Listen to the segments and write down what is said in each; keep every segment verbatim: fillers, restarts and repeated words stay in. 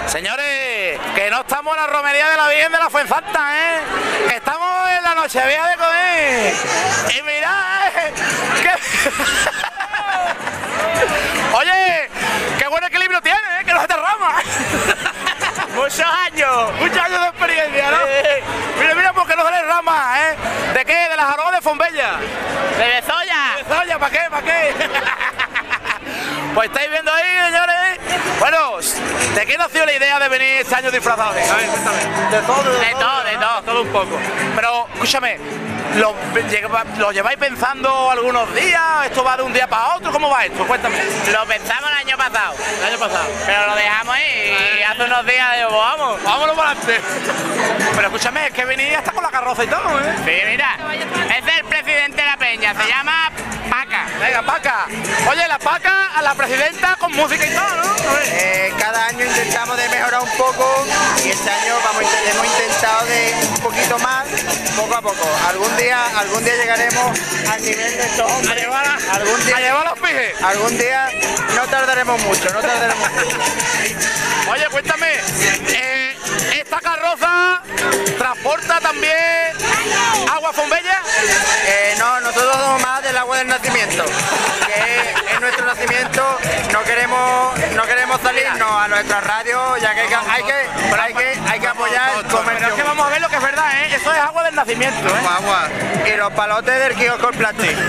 Señores, que no estamos en la romería de la Virgen de la Fuensanta, ¿eh? Que estamos en la Nochevieja de Coín. Y mirad, ¿eh? Que... Oye, qué buen equilibrio tiene, ¿eh? Que no se derrama. Muchos años, muchos años de experiencia, ¿no? Eh. Mira, mira, porque no se le rama, ¿eh? ¿De qué? ¿De las aromas de Fombella? ¿De Bezoya? ¿De Bezoya? ¿Para qué? ¿Para qué? Pues estáis viendo ahí, señores. Bueno, ¿de qué nació la idea de venir este año disfrazados? A ver, cuéntame. De todo, de, de todo, todo, de todo. Todo un poco. Pero, escúchame, ¿lo, ¿lo lleváis pensando algunos días? ¿Esto va de un día para otro? ¿Cómo va esto? Cuéntame. Lo pensamos el año pasado. El año pasado. Pero lo dejamos ahí y hace unos días digo, pues vamos. Vámonos para adelante. Pero escúchame, es que venís hasta con la carroza y todo, ¿eh? Sí, mira. Ese es el presidente de la peña, se llama Paca. Venga, Paca. Oye, la Paca a la presidenta con música y todo, ¿no? Eh, cada año intentamos de mejorar un poco y este año vamos, hemos intentado de un poquito más, poco a poco. Algún día, algún día llegaremos al nivel de estos hombres. A llevar a, algún día, a llevar los pijes. Algún día no tardaremos mucho, no tardaremos mucho. Oye, cuéntame, eh, ¿esta carroza transporta también agua Fombella? Eh, no, nosotros somos más del agua del nacimiento, que es nuestro nacimiento. No queremos, no queremos salirnos a nuestra radio, ya que hay que, hay que, hay que, hay que apoyar el comercio. Pero es que vamos a ver lo que es verdad, ¿eh? Eso es agua del nacimiento, ¿eh? Agua. Y los palotes del kiosco con plástico.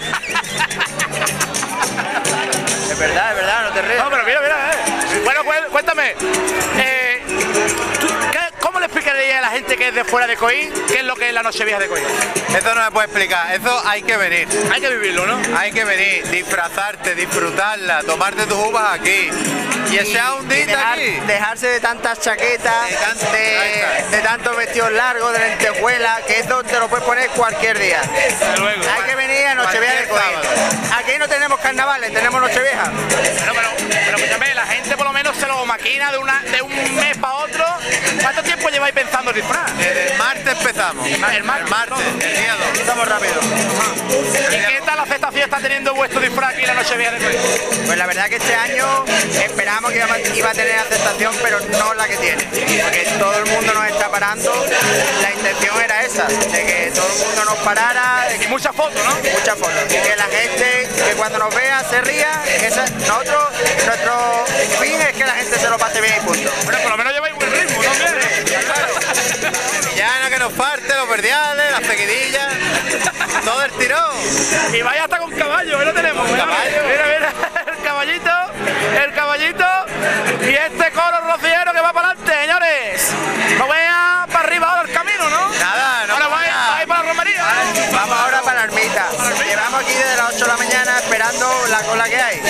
Es verdad, es verdad, no te ríes. No, pero mira, mira, eh. Bueno, cuéntame, eh, ¿tú, qué, ¿cómo le explicaría a la gente que es de fuera de Coín qué es lo que es la Nochevieja de Coín? Eso no se puede explicar, eso hay que venir. Hay que vivirlo, ¿no? Hay que venir, disfrazarte, disfrutarla, tomarte tus uvas aquí. Y ese un día dejar, aquí. Dejarse de tantas chaquetas, de, tanto, de, de tantos vestidos largos, de lentejuelas, que eso te lo puedes poner cualquier día. Luego, hay que venir a Nochevieja de Coín. Aquí no tenemos carnavales, tenemos Nochevieja. Pero, pero, pero escúchame, la gente por lo menos se lo maquina de, una, de un mes para otro. ¿Cuánto tiempo lleváis pensando el disfraz? Desde el martes empezamos. El martes, el, martes, el día dos. Estamos rápidos. ¿Y qué tal la aceptación está teniendo vuestro disfraz aquí en la Nochevieja de Coín? Pues la verdad que este año esperamos que iba, iba a tener aceptación, pero no la que tiene. Porque todo el mundo nos está parando. La intención era esa, de que todo el mundo nos parara. Y muchas fotos, ¿no? Muchas fotos. Y que la gente, que cuando nos vea, se ría. Esa, nosotros, nuestro fin es que la gente se lo pase bien y punto. Bueno, por lo menos lleváis buen ritmo, ¿no? Claro. La villana que nos parte, los verdiales, las pequeñillas, todo el tirón. Y vaya hasta con caballo, ahí lo tenemos. Con mira, caballo. Mira, mira, el caballito, el caballito y este coro rociero que va para adelante, señores. No vea para arriba ahora el camino, ¿no? Nada, no. Ahora vais va para la romería. Vamos ahora para la ermita. Llevamos aquí desde las ocho de la mañana esperando la cola que hay.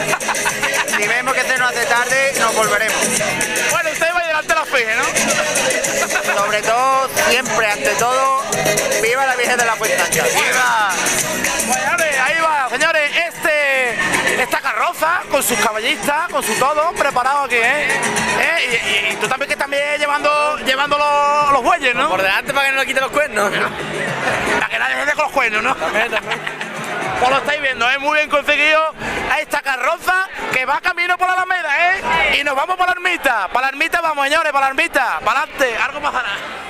Si vemos que se nos hace tarde, nos volveremos. Bueno, usted va delante de la fije, ¿no? Sobre todo, siempre, ante todo, viva la Virgen de la Fuensanta. ¡Viva! Señores, ahí va, señores, este, esta carroza con sus caballistas, con su todo, preparado aquí, ¿eh? ¿Eh? Y, y, y tú también que también llevando, llevando los, los bueyes, ¿no? Por delante para que no le quite los cuernos. Para que nadie se deje con los cuernos, ¿no? También, también. Pues lo estáis viendo, es ¿eh? Muy bien conseguido a esta carroza que va camino por la Alameda, ¿eh? Y nos vamos para la ermita, para la ermita vamos, señores, para la ermita, para adelante, algo pasará.